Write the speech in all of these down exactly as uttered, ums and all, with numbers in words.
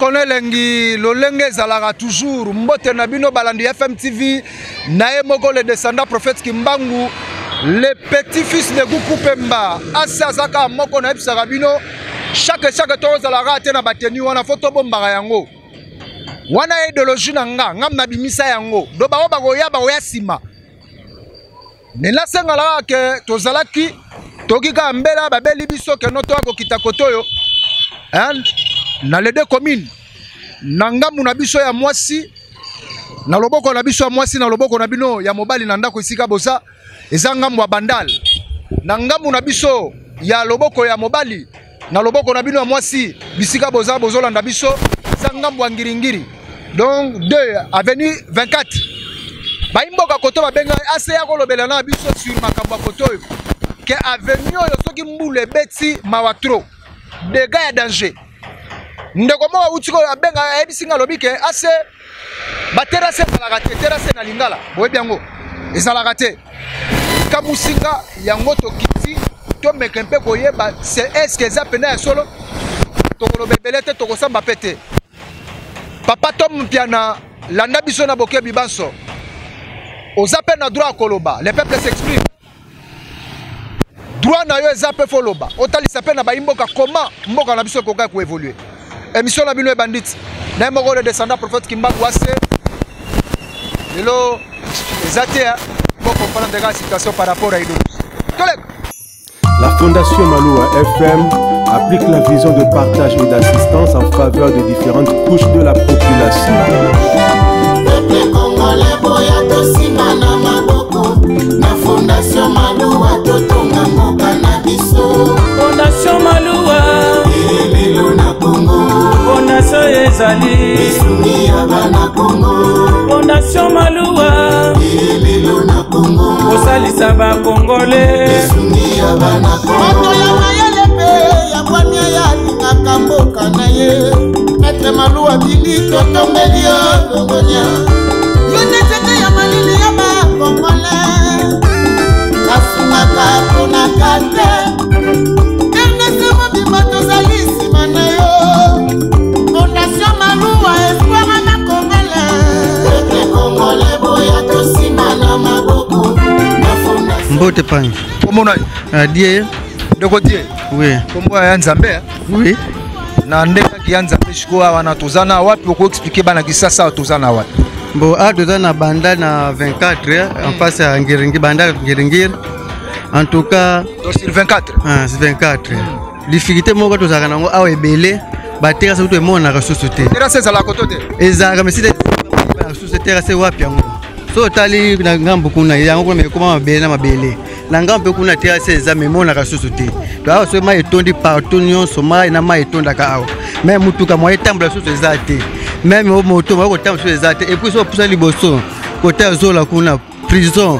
connaît lengi lolenge zalaga toujours mbote na bino balandi F M T V nae moko le descendant prophète Kimbangu le petit-fils de Goukou Pemba asa zaka moko na ebisaka bino chaque chaque to zalaga te na bateni wana photo bombaka yango wana idéologie na nga ngam na bimisa yango do ba ba goya ba oya sima nela sengala ke tozalaki tokika mbela babeli biso ke noto akokita kotoyo hein na les deux communes nangamu na biso ya mwasi na loboko na biso ya mwasi na loboko na bino ya mobali na ndako isika bosa eza ngambu ya bandal na ngambu na biso ya loboko ya mobali na loboko na bino ya mwasi bisika boza bozolanda biso eza ngambu ya ngiringiri donc deux avenue vingt-quatre baimboka koto babenga ase ya kolobela na biso sur makambo koto ke avenue oyo soki mbule beti mawatro dégâts ya danger ndeko mo utiko abenga ebisinga lobike ase ba terrasse na te terrasse na lingala boyebi yango ezalaka te kamusinga yango tokiti to mekempe koyeba c'est est-ce que ça pena ya solo tokolobelete tokosamba pete papa tom piana landa biso na bokebi banso ozape na droit koloba le peuple s'exprime droit na yo ezape foloba otalisa pe na baimboka comment mboka na biso koka ko évoluer émission na bino e bandit na moko le descendant prophète Kimbangu ase lelo ezate pour comprendre la situation par rapport à l'idéologie. La Fondation Maloua F M applique la vision de partage et d'assistance en faveur de différentes couches de la population. Fondation Maloua totonga mboka na biso. Fondation Maloua elelo na Congo. Fondation ezali bisuni ya bana Congo. Fondation Maloua elelo na Congo. Osalisa ba Congolais bisuni ya bana Congo. Moto ya mayele pe ya kwanya ya lingaka mboka na ye. Maître Maloua bili totongeli yo Congolia. Yone tete ya malili ya ba Congolais. Mbote pangi. Comment on a dit? De côté? Oui. Comment on a Nzambe? Oui. Na ndeka ki Nzambe shiko wana tozana wapi ko expliquer bana ki sasa tozana wapi? Bon, a tozana banda na vingt-quatre en face à Ngiringi banda Ngiringir. En tout cas, sur vingt-quatre. Ah, c'est vingt-quatre. Difficulté moko tozaka nango awa ebele ba terrasse to emona ka société. Terrasse za la côté. Ezaka mais si ba société terrasse wapi yango. So tali na ngambo kuna yango kuna mekoma mabele na mabele. Na ngambo kuna terrasse za memona ka société. To awa so ma etondi partout nyonso ma na ma etonda ka awa. Même mutuka mo etambula société za te. Même au moto mo ko tambula société za te et puis so pusa liboso. Côté azola kuna prison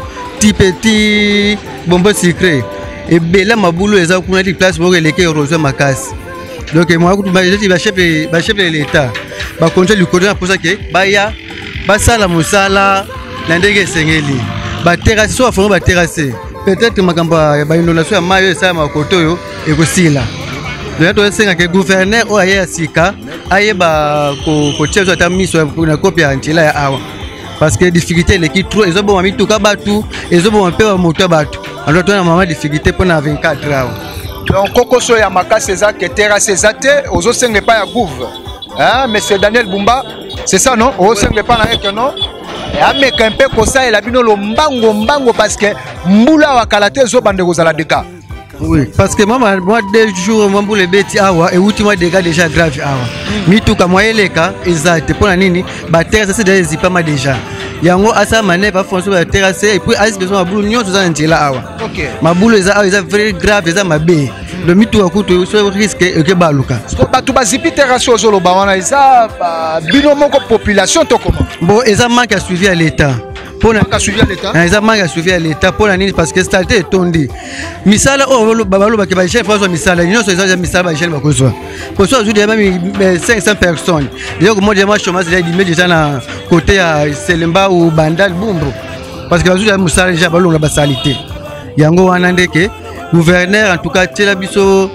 petit bombo secret et bela maboulou eza kuna di place moko eleke rose makasi donc moi ko ba jeti ba chef ba chef de l'état ba contrôle du côté pour ça que ba ya ba sala musala na ndenge sengeli ba terrasse so afon ba terrasse peut-être makamba ba inondation ya mayo esa makoto yo ekosila donc to senga que gouverneur o aya sika ayeba ko ko chezo ta miso na copie antila ya awa parce que difficulté les qui trop ils ont bon mis tout kabatu ils ont bon peu moto batu alors toi na maman difficulté pour na vingt-quatre ans donc kokoso ya makase za que terrasse ezate ozo senge pas ya gouv hein monsieur Daniel Bumba c'est ça non ozo senge pas na que non ya meka un peu kosa ela bino lo mbango mbango parce que mbula wa kalate zo bande kozala deka. Oui, parce que moi, moi deux jours, moi pour les bêtis awa et ultimement dégâts déjà grave awa. Mi tout comme moi les cas, exact. Pour la nini, bah terre ça c'est déjà pas mal déjà. Yango asa mané pas foncer la terrasse et puis as besoin ma boule nyon tout ça là awa. OK. Ma boule ça awa, ça very grave, ça ma bé. Le mi tout à coup tu so risque que baluka. Ba tout ba zipi terrasse au zolo ba wana isa bino moko population to comment. Bon, et ça manque à suivi à l'état. Pour la suivi à l'état. Ils manquent à suivi à l'état pour la nini parce que stalité est tondi. Misala oh babalo ba ke ba chef François misala nyonso eza misala ba chef ba kozwa. Pour ça aujourd'hui même cinq cents personnes. D'ailleurs moi je marche chômage il déjà na côté à Selemba ou Bandal Bumbo. Parce que aujourd'hui misala déjà balonga ba salité. Yango wana ndeke gouverneur en tout cas tela biso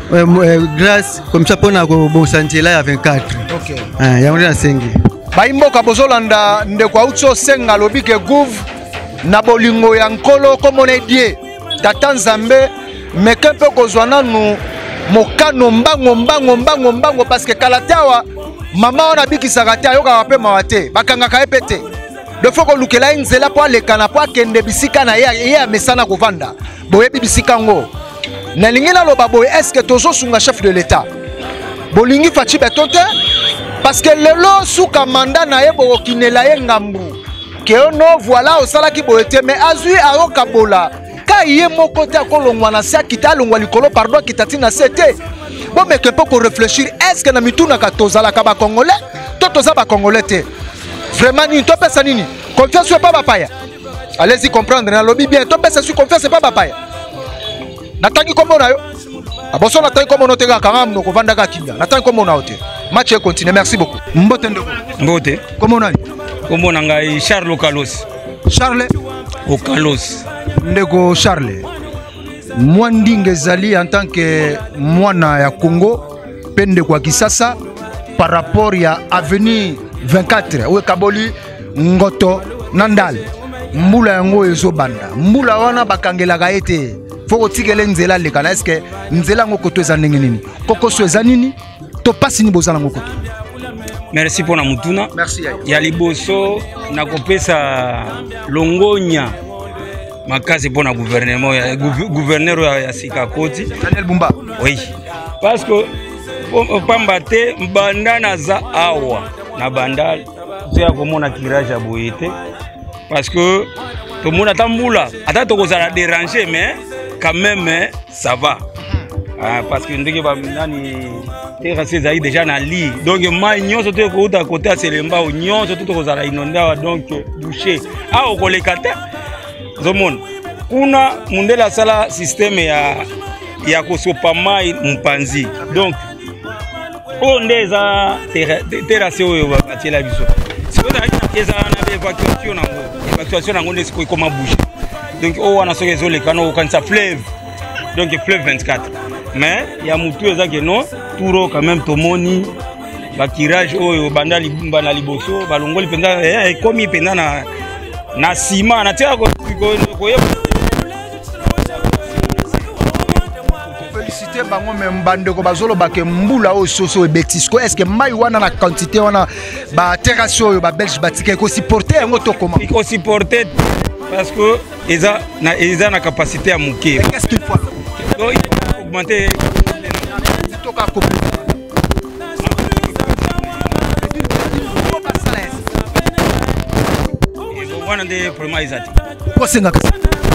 grâce comme ça pour na bon santé là à vingt-quatre. OK. Ah ya ngona sengi. Baimboka bozolanda ndeko autso senga lobike gouv na bolingo ya nkolo komona die tata Nzambe mekempe kozwana nu mokano mbango mbango mbango mbango parce que kalatawa mama ona bikisaka te ayoka pe mawate bakangaka epete de faut ko lukela nzela po alekana po akende bisika na ye ye amesana kovanda boye bisika ngo na lingina loba boye est-ce que tozo sunga chef de l'état bolingi fachi betonte parce que lelo suka manda na ye bo kinela ye ngambu ke ono voilà osala ki boete mais azui ayoka bola ka ye moko te akolongwa na sia kita longwa likolo pardon kitati na sete bon mais que peut réfléchir est-ce que na mituna ka tozala ka ba congolais to toza ba congolais te vraiment ni to pesa nini confiance pas bapaya allez-y comprendre na lobby bien to pesa sur confiance pas bapaya natangi kombo na yo aboso natangi kombo no te ka kanga no kovanda ka kinga natangi kombo na ote match est continue merci beaucoup mbote ndeko mbote kombo nani kombo na ngai Charles Okalos Charles Okalos ndeko Charles Mwandinge zali en tant que mwana ya Congo pende kwa Kisasa par rapport ya avenir vingt-quatre we kaboli ngoto nandal mbula yango ezo banda mbula wana bakangela ete foko tikele nzela lekana est-ce que nzela ngo koto eza ndenge nini koko so eza nini to pasi ni bozala ngo koto. Merci pour na mutuna. Merci ya. Ya liboso na kopesa longonya makazi pour na gouvernement ya gouverneur ya Sikakoti Daniel Bumba. Oui. Parce que pamba te banda na za awa na bandal tu komona tirage ya boyete parce que tout le monde tambula ata to kozala déranger mais quand même ça va. Ah, parce que ndenge ba nani terrasse zaï déjà na lit donc mai nyonso to ko uta côté Selemba nyonso to kozala inonda donc boucher ah okolekata zomon kuna mundela sala système ya ya kosopa mai mpanzi donc ondeza terrasse oyo batela biso siko za eza na évacuation nango évacuation nango ndesiko ikoma boucher donc o wana soke zolekano okanisa fleuve donc fleuve vingt-quatre mais ya mutu eza que non touro quand même tomoni ba tirage oyo banda libumba na liboso balongoli penza eh komi penda na na ciment na tia ko ko féliciter bango même bande ko bazolo bake mbula o soso e betisco est-ce que mai wana na quantité wana ba terrasse oyo ba belge batike ko supporter ngo to comment ko supporter parce que eza na eza na capacité à muke qu'est-ce qu'il faut donc il faut augmenter to ka ko wana de problème izati ko senga ka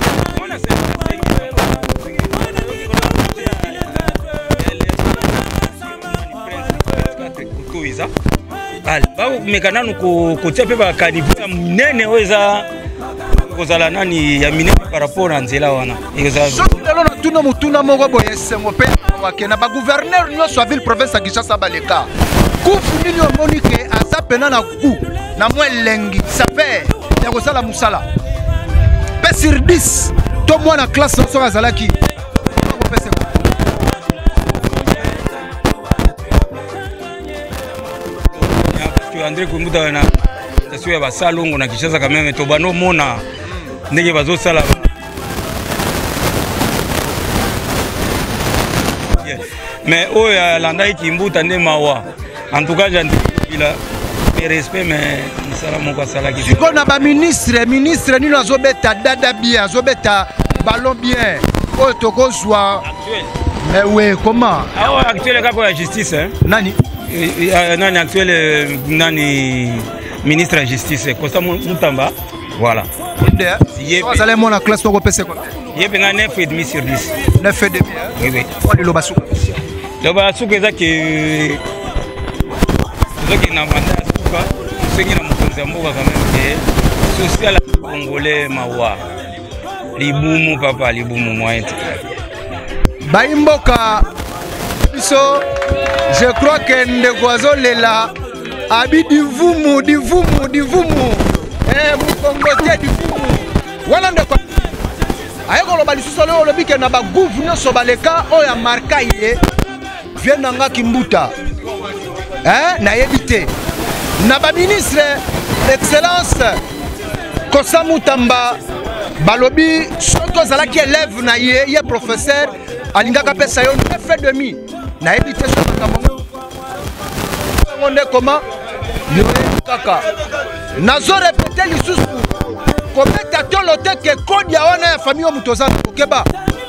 bal ba mekana no ko ko tsepe ba kanivuta munene oza kozala nani ya minene par rapport na nzela wana eza lelo na tuna mutuna moko boye sengo pe wakena ba gouverneur nyonso ya ville province ya Kinshasa baleka kufu nini omoni ke aza pena na ku na mwelengi ça fait ya kozala musala pe sur dix to mwana classe so azalaki André Kumbuta na tasio ya basalongo na Kinshasa quand même to bano mona ndenge bazo sala mais o ya landa Kimbuta nde mawa en tout cas j'andre bila respect mais sala moko sala ki siko na ba ministre ministre nino azobeta dada bien azobeta ballon bien o to ko soit mais ouais comment ah actuel ka ko la justice hein nani nani actuel nani ministre de la justice Costa Mutamba voilà vous allez mon la classe pour passer quoi il y a neuf et demi sur dix neuf et demi oui oui le lobasu le basu que ça que ça qui n'a pas ça c'est qui n'a pas mboka quand même que social congolais mawa libumu papa libumu moyen baimboka so je crois que ndekwazo lela abi divumu divumu divumu eh mukongote divumu wana ndekwa aye koloba lisusu lelo olobi ke na bagouve nyonso baleka oyo ya marka ye vie nanga kimbuta nayebi te na baministre excellence Kosa Mutamba balobi soki ozalaki élève na ye ye professeur alingaka pesa yo neuf et demi nayebi te soki makambo ngo nde koma yoyebi kaka nazo répété lisusu kobeta tolo te ke kodi ya wana ya famille oyo moto oza okeba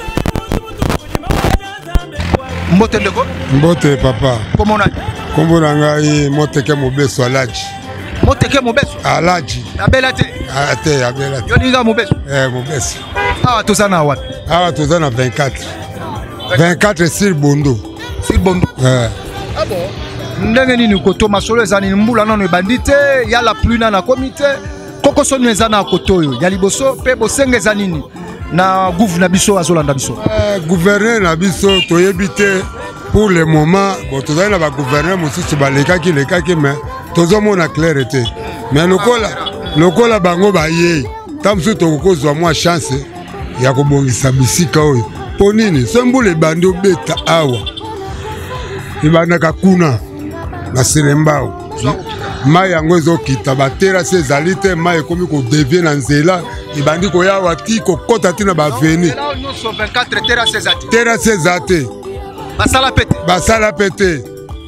mbote ndeko mbote papa kombo nani kombo na ngai Moteke Mobeso Alaji Moteke Mobeso Alaji abela te ate abela te yo ninga Mobeso eh Mobeso awa toza na wapi awa toza na vingt-quatre vingt-quatre sur Bondo sur Bondo eh ah bon ndenge nini koto masolo eza nini mbula nano ebandi te ya la pluie na komite koko soni eza na koto oyo ya liboso pe bosenga eza nini na gouv na biso azolanda biso eh gouverneur na biso toyebi te pour le moment bon tozali na ba gouverneur mosusu balekaki lekaki mais tozomona clair te mais lokola lokola bango baye ta mosusu tokozwa mwa chance ya kobongisa bisika oyo mpo nini so mbula ebandi obeta awa ebandaka kuna na Selembao mai yango ezokita baterasi ezali te mai ekomi kodevie na nzela ebandi koyawa ti kokota ti na baveni terasi eza te basala pe te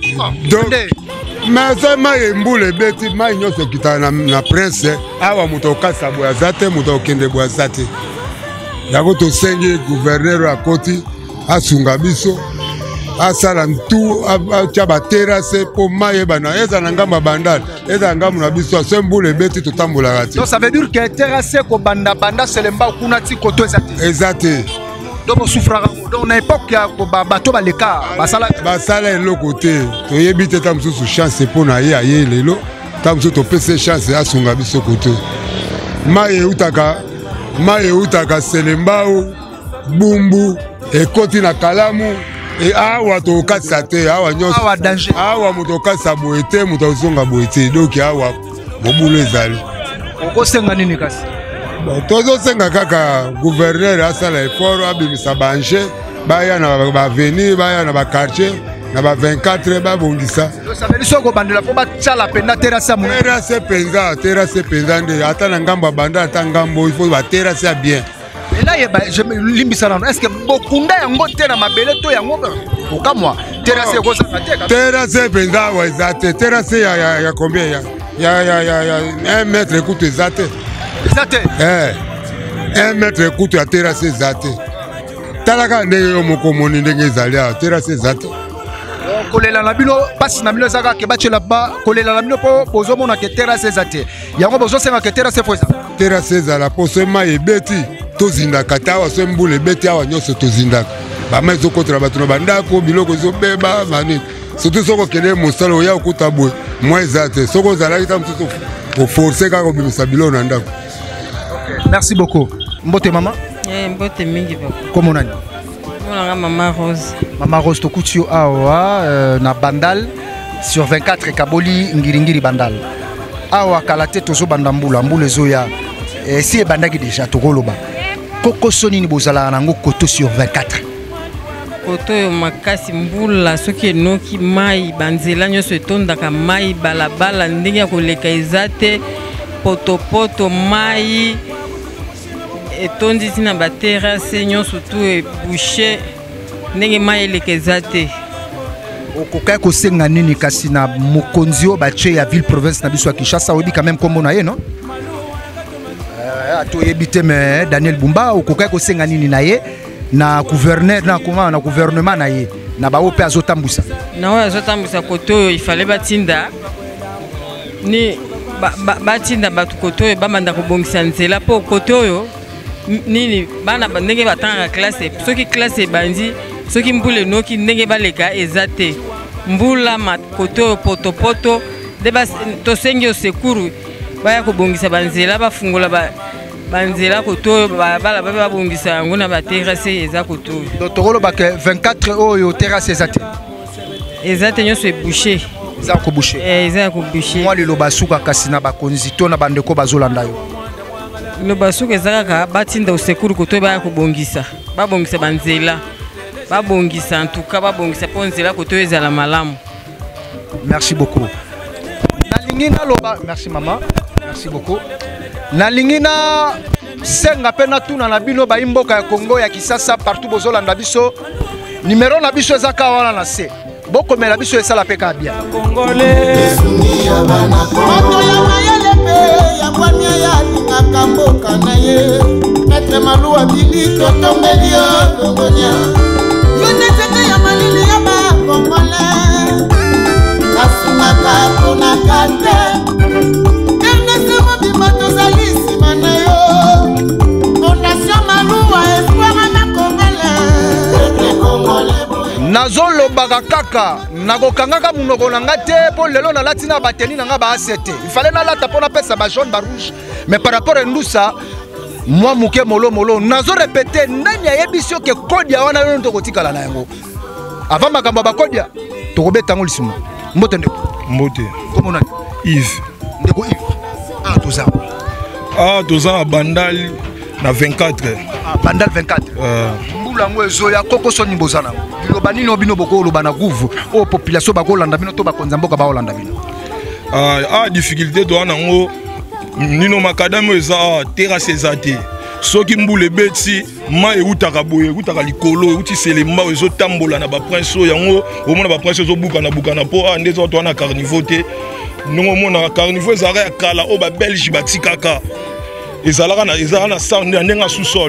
mais so mai embula ebeti mai nyonso okitaka na prince awa moto okasa boye aza te moto okende boye aza te yango tosengi gouverneur akoti asunga biso asala ntu atia baterase po mai ebana eza na ngambo ya bandala eza na ngambo na biso so mbula ebeti totambolaka te. Donc ça veut dire que terase ko banda banda Selembao kuna ti koto eza te. Eza te. Donc on souffrira donc na époque ya ko bato baleka basala basala eloko te toyebi te ta mosusu chance po na ye aye lelo ta mosusu topese chance asunga biso koto mai eutaka mai eutaka Selembao bumbu ekoti na Kalamu e awa tokatisa te awa nyonso awa danger awa moto okatisa boye te moto ozonga boye te donc awa mobulu ezali okosenga nini kasi tozosenga kaka gouverneur asala effort abimisa bange baya na baveni baya na baquartier na ba vingt-quatre babongisa soko bandela po batsala penda terase mo terase penza terase penza nde ata na ngambo banda ata ngambo il faut ba terase bien. Et là, je me limbisa na est-ce que bokunda yango te na mabele to yango oka moi terrasse ko sa te terrasse penza wa ezate terrasse ya ya ya combien ya ya ya ya ya un mètre écoute ezate ezate eh un mètre écoute ya terrasse ezate talaka ndenge yo moko moni ndenge ezali ya terrasse ezate kolela na bino pasi na bino zaka ke bachela ba kolela na bino po bozo mona ke terrasse ezate yango bozo senga ke terrasse fo eza terrasse ezala po sema ebeti tozindaka te awa so mbula ebeti awa nyonso tozindaka bama ezokotela bato na bandako biloko ezobeba manini surtout soko okende mosala oya okuta boye mwa eza te soko ozalaki ta mosusu oforce kaka obimisa biloko na ndako. Merci beaucoup. Mbote mama eh mbote mingi papa komo nani mona mama Rose mama Rose tokuti yo awa euh, na Bandal sur vingt-quatre Kaboli ngiringiri Bandal awa kalate tozo banda mbula mbula ezoya eh, si ebandaki déjà tokoloba koko soni ni bozala nango koto sur vingt-quatre koto yo makasi mbula soki enoki mai banzela nyonso etondaka mai balabala ndenge ya koleka eza te potopoto mai etondisi na baterase nyonso tu ebouche ndenge mai eleka eza te okokai kosenga nini kasi na mokonzi oyo batie ya ville province na biso ya Kinshasa oyebi quand même kombo na ye non toyebi te me Daniel Bumba okokai kosenga nini na ye na gouverneur na comment na gouvernement na ye na ba ope azotambusa na oyo azotambusa koto oyo ifale batinda ni batinda bato koto oyo bamanda kobongisa nzela mpo koto oyo nini bana ndenge batangaka classe soki classe ebandi soki mbula enoki ndenge baleka eza te mbula makoto oyo potopoto nde tosengi osekuru baya kobongisa banzela bafungola banzela koto oyo bala babe babongisa yango na baterase eza koto oyo tokoloba ke vingt-quatre oyo terase eza te eza te nyonso ebouche eza kobouche eza kobouche mwa lelo basuka kasi na bakonzi to na bandeko bazolanda yo loba soki eza kaka batinda osekuru koto baya kobongisa babongisa banzela babongisa en tout cas babongisa mpo nzela koto ezala malamu. Merci beaucoup. Nalingi na loba, merci maman. Merci beaucoup. Nalingi na senga pe na tuna na bino ba imboka ya Congo ya Kisasa partout bozolanda biso. Numéro na biso ezaka wana na se. Boko mela biso esala pe ka bien. Congolais. Moto ya mayele pe ya kwanya ya lingaka mboka na ye. Maître Malua Bili totombeli yo Congolia. Yo netete ya malili ya ba Congolais. Kasumaka pona kate. Ernest Mobimba tozali nsima na yo. Fondation Malua espoir na Congolais. Nazolobaka kaka nakokangaka munoko na nga te po lelo nalati na bateni na nga ba asete. Il fallait nalata pona pesa ba jaune ba rouge. Mais par rapport à Ndusa, moi muke molo molo nazo répéter nani ayebisio ke kodia wana yo ntokotikala na yango. Avant makambo ba kodia tokobeta ngo lisimo. Mbote ndeko. Mbote. Comment on a Yves. Ndeko Yves. Ah toza. Ah toza bandal na vingt-quatre. Ah bandal vingt-quatre. Euh mbula ngo ezoya koko soni bozana. Biloba nini obino boko loba na guvu o population bako landa bino to bakonza mboka ba olanda bino. Ah ah difficulté to ana ngo nino makadamo eza terrasse ezate. Soki mbule beti ma eutaka boye eutaka likolo euti selemba ezo tambola na ba prince yango omona ba prince ezo buka na buka na po ande zo to na carnivore te nongo mona carnivore ezara ya kala o ba belge batikaka ezalaka na ezala na sound ndenga sous-sol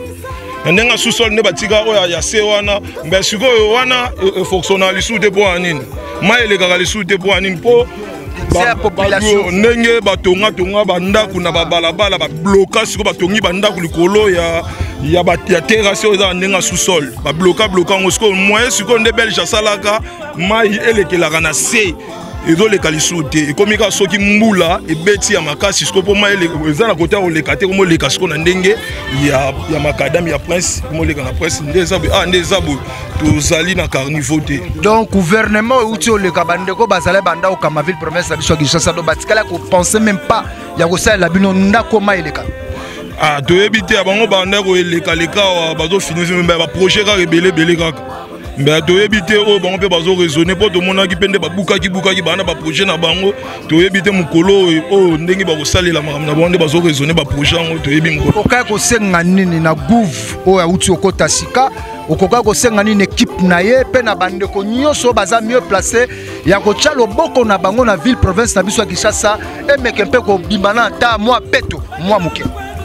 ndenga sous-sol ne batika o ya se wana mbe sikoyo wana fonctionnal sous de po anine ma elegaka le sous de po anine po la population ndenge batonga tonga bandako na babalabala ba bloka siko batongi bandako likolo ya ya ba ya terrasse oza ndenga sous-sol ba bloka bloka ngo siko moyen siko nde belge salaka mai elekelaka na se ezoleka lisusu te ekomika soki mbula ebeti ya makasi siko po mai eza na kote oleka te komo leka siko na ndenge ya ya makadam ya prince komo leka na prince nde eza ah nde eza bo tozali na carnivore te. Donc gouvernement outi oleka bandeko bazala banda okama ville province biso Kinshasa do batikala ko penser même pas ya ko sala bino ndako mai eleka. Ah toyebi te bango banda ko eleka leka bazo finir même ba projet ka rebelle belé kaka. Mais toyebi te o bango pe bazo raisonner po to mona ki pende ba buka ki buka ki bana ba projet na bango toyebi te mukolo o ndenge ba ko salela makam na bango bazo raisonner ba projet ngo toyebi mukolo. Oka ko senga nini na gouv o ya uti okota sika okoka ko senga nini équipe na ye pe na bandeko nyonso baza mieux placé ya ko tcha loboko na bango na ville province na biso ya Kinshasa e meke mpe ko bimbana ta moi peto moi muke.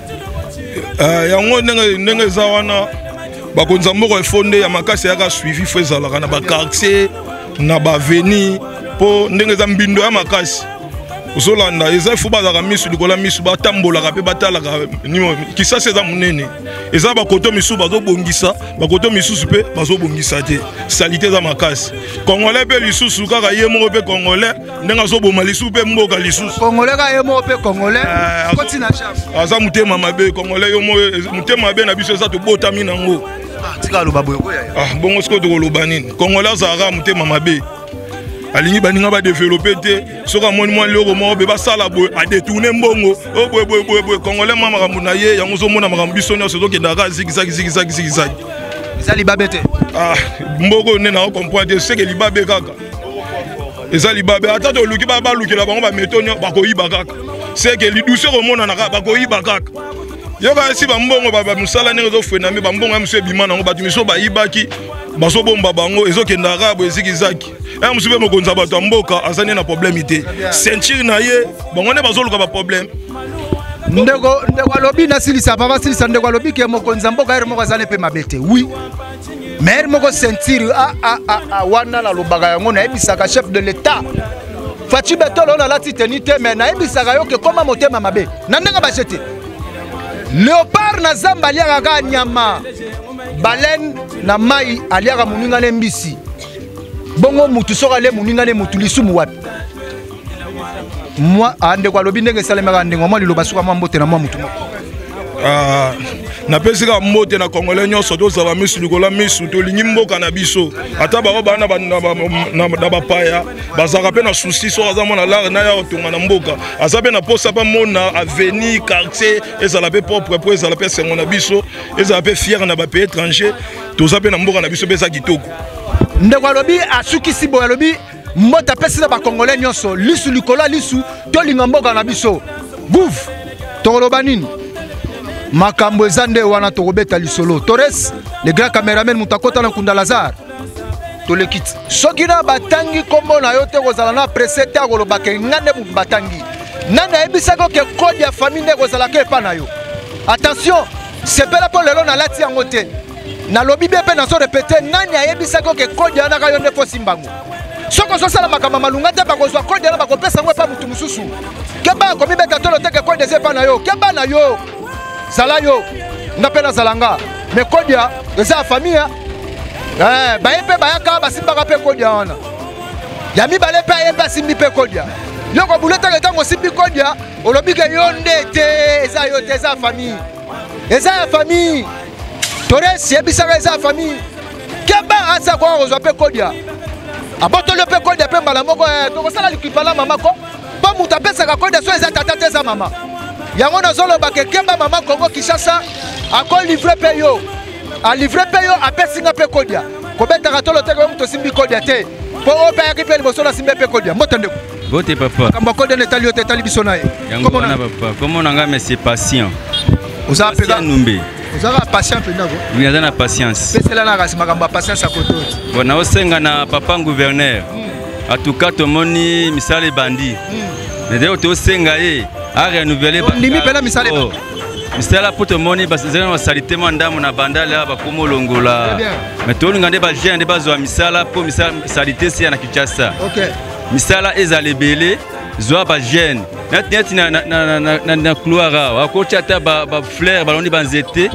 Euh yango ndenge ndenge za wana bakonza moko efonde ya makasi yaka suivi fo ezalaka na ba quartier na ba avenue po ndenge za mbindo ya makasi ozolanda eza fo bazaka misu likola misu batambolaka pe batalaka nimo Kisasa eza munene eza bakoto misu bazobongisa bakoto misusu pe bazobongisa te salite za makasi congolais pe lisusu kaka ye moko pe congolais ndenge azoboma lisusu pe mboka lisusu congolais ka ye moko pe congolais koti na chef aza mutema mabe congolais yo mo mutema mabe na biso eza to botami nango tika loba boyo ya ah bongo siko to loba nini congolais azaka mutema mabe alingi baninga ba développer te soka moni mwa loko mo be basala boy a détourner mbongo o boy boy boy boy congolais mama makambo na ye yango zo mona makambo biso nyo sozo kenda ka zigi zigi zigi zigi zigi zigi eza libabe te ah mboko ne na comprendre c'est que libabe kaka eza libabe ata to luki ba ba luki la bango ba metonyo ba ko yiba kaka c'est que li douceur au mona na ba ko yiba kaka yoka si ba mbongo ba ba musala ne zo fena me ba mbongo amse bimana ngo ba tumiso ba yibaki baso bomba bango ezokenda rabo ezikizaki e musibe mokonza bato mboka azane na problème ité ceinture na ye bango ne bazoluka ba problème ndeko ndeko alobi na silisa papa silisa ndeko alobi ke mokonza mboka ere moko azane pe mabete oui mais moko ceinture a a a wana la lobaka yango na ebisaka chef de l'état Fachi betolo na lati tenite mais na ebisaka yo ke koma motema mabe na ndenga bachete léopard na zamba liaka ka nyama baleine na mai aliaka muninga ne mbisi bongo mutu soka le muninga ne mutu lisumu wapi moi ande kwa lobi ndenge salemaka ndengo moi liloba suka mwa mbote na mwa mutu moko Ah, na pesika mbote na congolais nyonso tozala misu likola misu tolingi mboka na biso ata bao bana na bapaya bazaka pe na souci so aza mona lar na ya otunga na mboka aza pe na posa pa mona avenir quartier ezala pe propre po ezala pe sengo na biso ezala pe fier na ba pays étranger toza pe na mboka na biso pe za kitoko ndeko alobi asukisi boye alobi mbota pesi na ba congolais nyonso lisu likola lisu tolinga mboka na biso bouf toloba nini makambo ezande wana tokobeta lisolo Torres le grand cameraman mutakota na Kunda Lazare tolekiti soki na batangi kombo na yo te kozala na presete akoloba ke ngande batangi nana ebisako ke kode ya famille ne kozala ke pa na yo attention sepela po lelo na lati yango te na lobi be pe na so répéter nani ayebisako ke kode ya naka yo ne fo simbango soko so sala makambo malunga te bakozwa kode na bakopesa ngo pa mutu mususu ke ba ko bibeta tolo te ke kode se pa na yo ke ba na yo zala yo ngapela zalanga me kodia eza famille eh ba yepe ba yaka basimba ka pe kodia wana ya mi bale pe yepe simbi pe kodia yo ko buleta ke tango simbi kodia olobi ke yo ndete eza yo te eza famille eza famille Torres yebisa ka eza famille keba asa ko ozwa pe kodia aboto le pe kodia pe mbala moko to ko sala likipala mama ko pa muta pesa ka kodia so eza tata te eza mama yango nazoloba ke kemba mama Congo Kinshasa ako livrer pe yo a livrer pe yo apesinga pe kodia kobeta tolo te ko mto simbi kodia te po o pe akipe liboso na simbe pe kodia motande ko bote papa kamba kodia ne tali yo te tali biso na ye yango na papa comment nanga mais c'est patient oza pega numbe oza patient pe ndako oui na patience pesela na kasi makamba patience akoto bona osenga na papa gouverneur en tout cas to moni misale bandi mais d'ailleurs to senga ye a renouveler ndimi pela misale misala poto moni basezana basalite mandamu na bandala bakomo longola mais to ngande ba jeune ba zo misala po misala salite si na Kinshasa OK misala ezale belé zo ba jeune net net na na na na couloir a ko chata ba ba fleur balondi banzete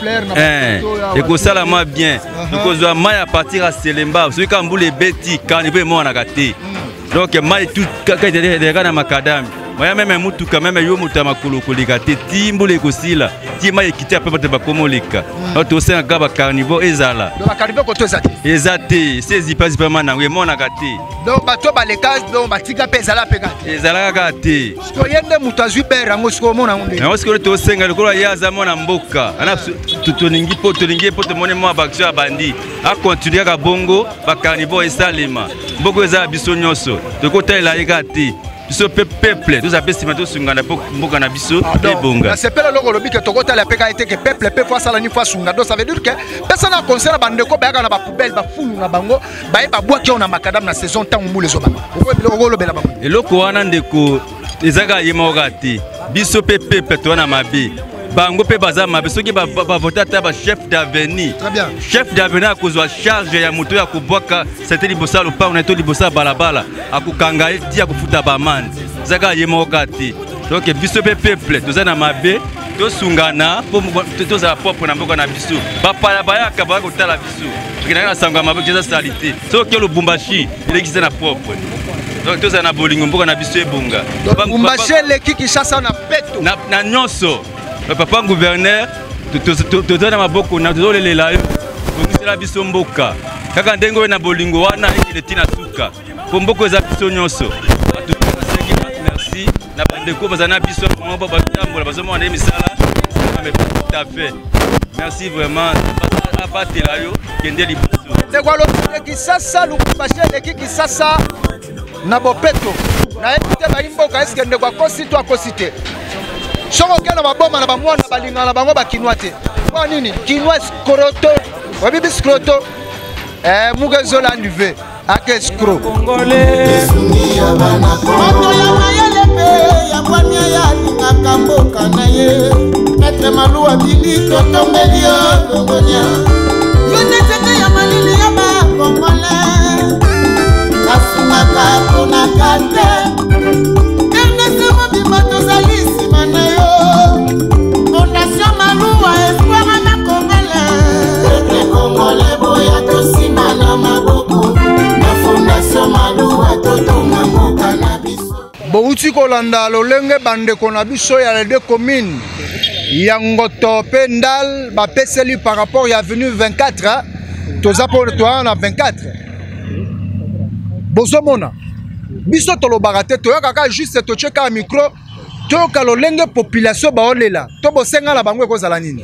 eh et ko sala ma bien ko zo ma à partir à Selemba so ka mbule beti kan ibe mo na kate donc mai tout ka ka de kana makadam Moi même mutuka même yo mutama kolokolika te timbole kosila ti ma ekiti apepa te bakomoleka to senga ka ba carnivore ezala donc ba carnivore ko to ezate ezate sezi pas pas mana we mona kate donc bato baleka donc batika pe ezala pe kate ezala kate ko yende mutazwi bera ngo siko mona ngombe na siko to senga lokolo ya za mona mboka ana tutoningi po toningi po to mone mo bakso ya bandi a continuer ka bongo ba carnivore esalema mboko ezala biso nyonso to ko tela ekate biso peuple tous appelés simato sungana mboka na biso pe bonga c'est pas le lobi que tokota la peka été que peuple pe fois sala ni fois sunga donc ça veut dire que personne na concert bande ko ba na ba poubelle ba fulu na bango ba ba bwa ki on makadam na saison temps mbule zo ba ko biloko lobela bango eloko wana ndeko ezaka yema okati biso pe peuple to na mabe bango pe baza mabe soki ba voter ta ba chef d'avenir chef d'avenir akozwa charge ya moto ya kobwaka c'était libosa lo pa on eto libosa balabala akukanga dia kufuta ba man zaka yema okati donc biso pe peuple toza na mabe to sungana po to za propre na mboka na biso ba paya baya ka ba ko tala biso kina na sanga mabe keza salite soki lo bumbashi elekisa na propre donc to za na bolingo mboka na biso ebonga bumbashi leki Kinshasa na peto na na nyonso le papa gouverneur tout dans ma boko na tout les là donc c'est la biso mboka kaka ndengo na bolingo wana ile tina suka po mboko za biso nyonso merci na bandeko bazana biso mo ba batambola bazomo na misala mais tout à fait merci vraiment apate la yo kende liboso c'est quoi le qui sasa lukumbashe leki qui sasa na bopeto na ete ba imboka est-ce que ndeko akosi to akosite soko kana baboma na bamwana balinga na bango bakinwa te kwa nini kinwa skroto wabibi skroto eh mugezola ndive ake skro congolais moto ya mayele pe ya kwanya ya linga mboka na ye maître Malou abili totombeli yo longonya yo netete ya malili ya ba congolais kasumaka pona kate ernest mobimba tozali sima na yo Fondation Malou espoir na congolais peuple congolais boya tosima na maboko na Fondation Malou atotonga mboka na biso bouti kolanda lolenge bandeko na biso ya les deux communes Yangoto Pendal, ba peseli par rapport à l'avenue vingt-quatre, toza pour toi na vingt-quatre. Bozomona. Biso tolo barate to kaka juste to cheka micro to kalolenge population ba olela. To bosenga la bango ekozala nini.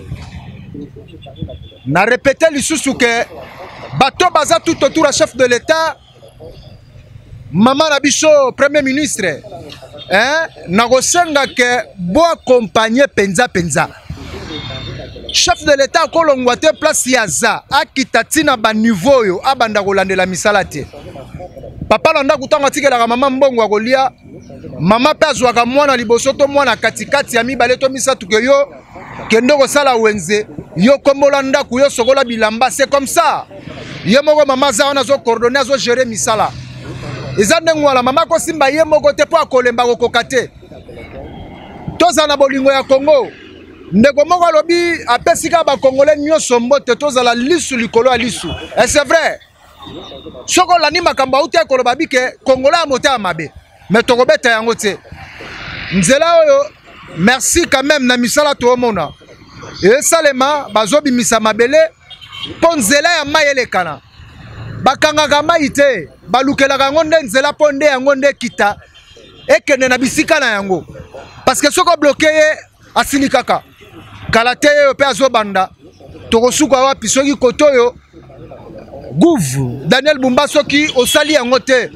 Na répéter lisusu que bato baza tout autour à chef de l'État. Maman na biso premier ministre. Hein, na kosenga ke bo accompagner penza penza. Chef de l'État kolongwa te place yaza akitatina ba niveau yo abanda kolandela misala te. Papa landa kutanga tikela mama mbongo akolia. Mama pe azwaka mwana liboso to mwana katikati ya mibale to misatu ke yo kendo kosala wenze yo kombola ndaku yo sokola bilamba, c'est comme ça. Ye moko mama za wana zo coordonner zo gérer misala. Ezande ngwala mama ko simba ye moko te po akolemba ko kokate. Toza na bolingo ya Congo. Ndeko moko lobi apesika ba congolais nyonso mbote toza la lisu likolo ya lisu. Et c'est vrai. Soko la ni makambo uti ko lobi ke congolais amote amabe. Mais tokobeta yango te. Nzela oyo merci quand même na misala to mona. Et salema bazobi misa mabele ponzela ya mayele kana. Bakangaka mai te balukelaka yango nde nzela mpo nde yango nde kita ekende na bisika na yango parce que soko bloqué ye asili kaka kala te ye mpe azobanda tokosuka wapi soki koto oyo Gouv Daniel Bumba soki osali yango te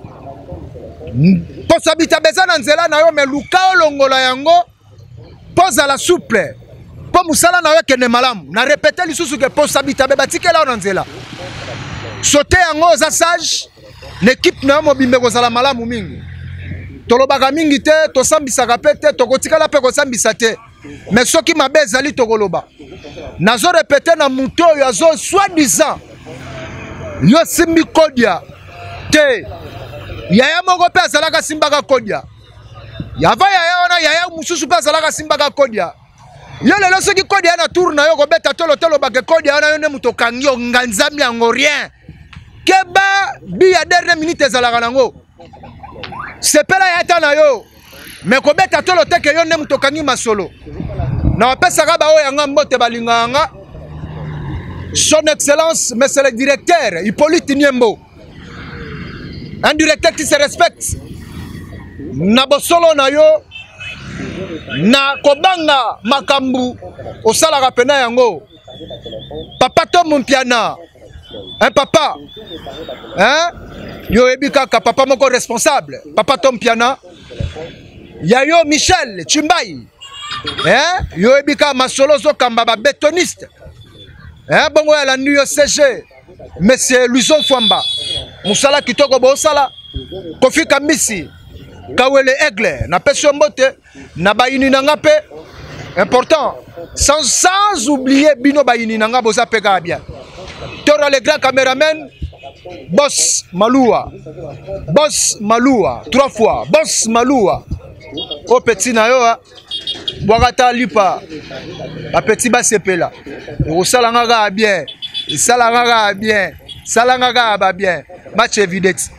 posa bita beza na nzela na yo me luka olongola yango posa la souple po musala na yo ekende malamu na répéter lisusu ke posa bita be batikela na nzela sauter yango za sage l'équipe na mobimbe kozala malamu mingi tolobaka mingi te tosambisaka pe te tokotikala pe kosambisa te mais soki mabe ezali tokoloba nazo répéter na muto oyo azo soi-disant yo simbi kodia te yaya moko pe azalaka simbaka kodia yava yaya wana yaya mususu pe azalaka simbaka kodia yo lelo soki kodia na tour na yo kobeta tolo tolo bake kodia wana yo ne mutokangi yo nganzami yango rien keba bi ya dernière minute ezalaka nango sepela ya tana yo me kobeta tolo teke yo ne mutokangi masolo na wapesaka ba oyo yanga mbote balinganga son excellence monsieur le directeur Hippolyte Niembo, un directeur qui se respecte na bosolo na yo na kobanga makambu osalaka pena yango papa to mumpiana un papa hein yo ebika ka papa moko responsable papa Tom Piana yayo Michel Chimbai hein yo ebika masolo zo kamba ba bétoniste hein bongo ya la nuyo C G monsieur Luison Fwamba musala kitoko bo sala Kofi Kambisi Kawele Aigle na pesio mbote na bayini nanga pe important sans sans oublier bino bayini nanga boza peka bien Tora le grand caméraman Boss Maloua Boss Maloua trois fois Boss Maloua au petit na yo Boagata lipa ba petit ba sepela o salanga ga bien salanga ga bien salanga ga ba bien match évident